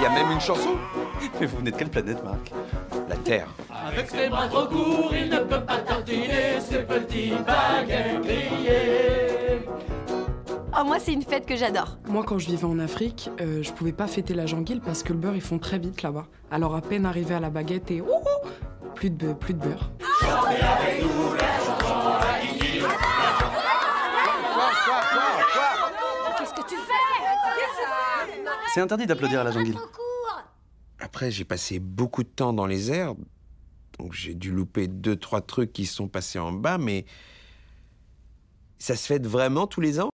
y a même une chanson. Mais vous venez de quelle planète, Marc? La Terre. Avec ses bras trop courts, il ne peut pas tartiner ses petits baguettes grillés. Oh, moi, c'est une fête que j'adore. Moi, quand je vivais en Afrique, je pouvais pas fêter la janguille parce que le beurre, ils font très vite là-bas. Alors, à peine arrivé à la baguette et plus de beurre. Chantez avec nous la chanson à Guigui. Qu'est-ce que tu fais? C'est interdit d'applaudir à la janguille. Après, j'ai passé beaucoup de temps dans les airs, donc j'ai dû louper 2-3 trucs qui sont passés en bas, mais ça se fête vraiment tous les ans?